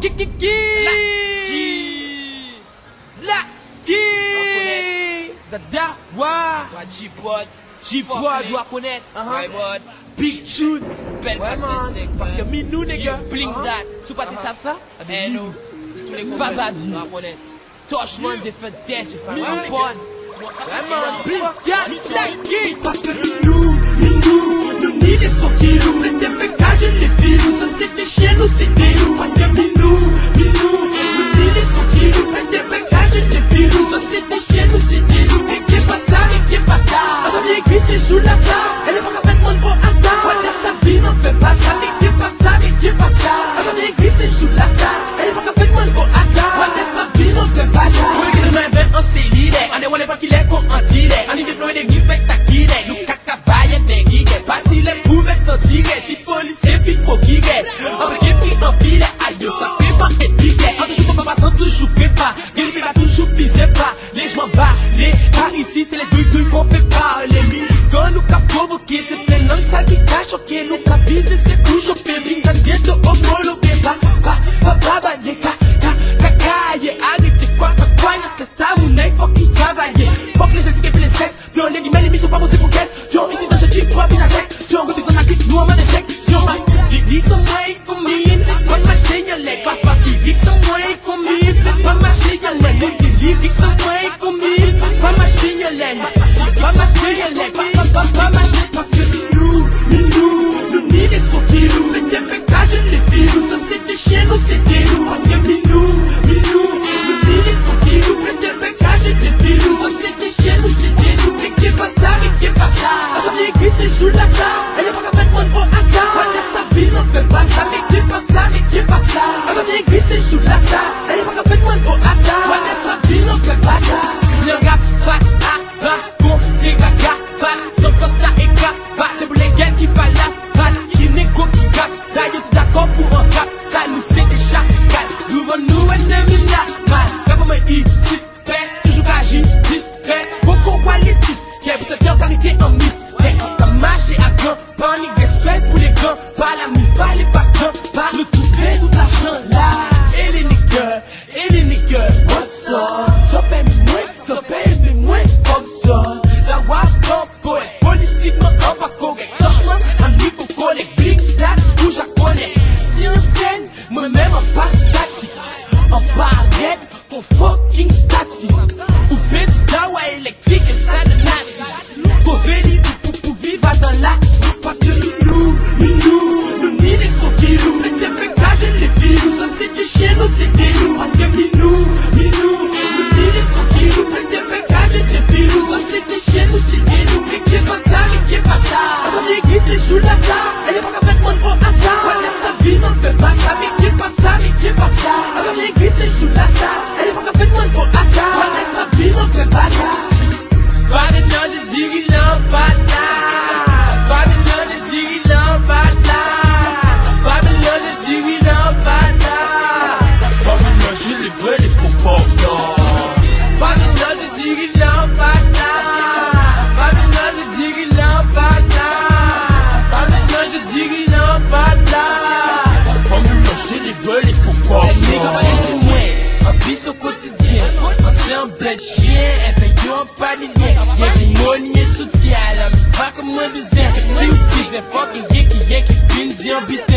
Dada, G-Pod doit connaître. Big Tune. Ouais, man. Parce que Minou, les gars. Bling that. Si pas tu savent ça, Babadi. Touchman, défait d'être. Minou, vraiment. Big that. Parce que Minou, ni les sons qui louent. Les dépêcages et les filous. Ça c'était chez nous, c'était nous. Parce que Minou, ni les sons qui louent. Les dépêcages et les filous. Ça c'était chez nous, c'était nous. Et qui est pas ça, et qui est pas ça. La famille église, c'est joue la ça. Elle est pas qu'à faire de monde au hasard. Ouais, sa vie n'en fait pas ça. Et qui est pas ça, et qui est pas ça. La famille église, c'est joue la ça. Elle est pas qu'à faire de monde au hasard. Ouais, sa vie n'en fait pas ça. Pour les que je m'invente en cellulaire. On est pas qu'il est qu'on en dirait. On est des fleurs et des spectaculaires. Nous cacabaye des guiguets. Pas si les pour mettre en tiré. Si policier, puis pour guiguet. On veut qu'il prie en filet. Aïe, ça fait pas que guiguet. On toujours pas passant, toujours prépa. Il fait pas toujours pisser pas. Les je m'en bats. Les pas ici, c'est les douilles qu'on fait pas. Les militants nous qu'a provoqué. C'est plein langue, ça qui t'a choqué. Nous qu'a visé, c'est tout chauffé. Vine dans bientôt au homologué. Ba, des cacaille. Arrêtez quoi, c'est ta monnaie, faut qu'il travaille. Faut que les étiquettes et les stress. Puis on est guillemets, les missions pas posées pour caisse. Puis on ici dans ce type, toi, puis la sec. Si on redescend la clique, nous on met des chèques. Si on va, ils sont moins commis. Pas m'acheter, y'a les papa, ils sont moins commis. Pas m'acheter, y'a les ils sont moins commis. Pas m'acheter, y'a les pas m'acheter, y'a les pas m'acheter. Parce que nous, ni les sons qui louent. Les dépêcages et les filous. Ça c'était chez nous, c'était nous. Parce que nous, ni les sons qui louent. Les dépêcages et les filous. Ça c'était chez nous, c'était nous. Mais qui est pas ça, mais qui est pas ça. La famille église, c'est joue la ça. Elle est pas qu'à faire de monde au hasard. Ouais, sa vie n'en fait pas ça. Mais qui est pas ça, mais qui est pas ça. La famille église, c'est joue la ça. Elle est pas qu'à faire de monde au hasard. Ouais, sa vie n'en fait pas ça. Le rap, bon, c'est gaga, son constat est grave, c'est pour les gars qui balassent, qui négo, qui gagne, ça y est tout d'accord pour un cap, ça nous c'est des chacals, nous venons nous ennemis là, mal, comme on dit, discret, toujours agi, discret, beaucoup quoi les discrets, vous êtes en qualité en mystère, on a marché à grand, panique, respect pour les grands, pas la mif, pas les patrons, pas le tout fait, tout l'argent là, et les niggas, what's up, so paye moi, comme ça, la wap, poète, politiquement, on va correct, franchement, un micro collègue, bling, that, où j'en connais, si on scène, moi-même, on passe statique, on parle on fucking statique, ou fait du dawa électrique, et ça de nazi, pour venir, pour vivre dans la, parce que nous, ni les sons qui louent, les dépêcages et les filous, ça c'était chez nous, c'était nous, parce que nous, ni les sons qui louent, les dépêcages et les filous, ça c'était chez nous, c'était nous, mais qui est pas ça, mais qui est pas ça. La famille église, c'est joue la ça, elle est pas qu'à faire de monde au hasard. Ouais, sa vie n'en fait pas ça, mais qui est pas ça, mais qui est pas ça. La famille église, c'est joue la ça, elle est pas qu'à faire de monde au hasard. Ouais, sa vie n'en fait pas ça. Babylon, je dis qu'il en pas là. Babylon, je dis qu'il en pas là. Babylon, je dis qu'il en pas là. Babylon, je les veux, les faux porteurs. Babylon, je dis qu'il en pas là. Babylon, je dis qu'il en pas là. Babylon, je dis qu'il en pas là. Babylon, je les veux, les faux porteurs. Les nègres, c'est moi, un bis au quotidien. C'est un bled chien, elle fait yo un palinier. Y'a des monniers soutien, elle me va comme un deuxième. Si vous dites, fucking qui vient, qui finit bien vite.